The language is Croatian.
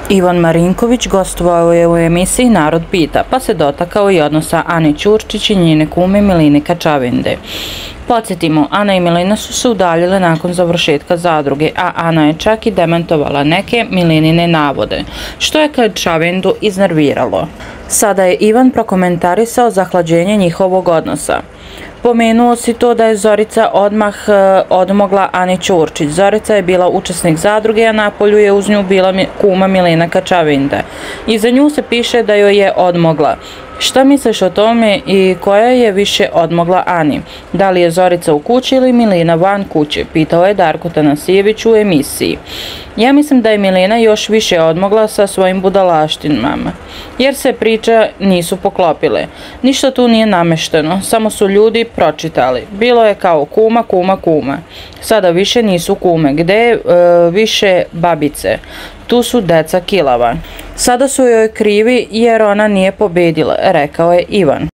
Ivan Marinković gostovao je u emisiji Narod pita, pa se dotakao i odnosa Ane Ćurčić i njene kume Miline Kačavinde. Podsjetimo, Ana i Milina su se udaljile nakon završetka zadruge, a Ana je čak i demantovala neke Milinine navode, što je Kačavindu iznerviralo. Sada je Ivan prokomentarisao zahlađenje njihovog odnosa. Pomenuo si to da je Zorica odmah odmogla Ani Ćurčić. Zorica je bila učesnik zadruge, a napolju je uz nju bila kuma Milina Kačavinda. I za nju se piše da joj je odmogla. Šta misliš o tome i koja je više odmogla Ani? Da li je Zorica u kući ili Milina van kuće? Pitao je Darko Tanasijević u emisiji. Ja mislim da je Milina još više odmogla sa svojim budalaštinama, jer se priča nisu poklopile. Ništa tu nije namešteno, samo su ljudi pročitali. Bilo je kao kuma, kuma, kuma. Sada više nisu kume. Gde je više babice? Tu su deca kilava. Sada su joj krivi jer ona nije pobedila, rekao je Ivan.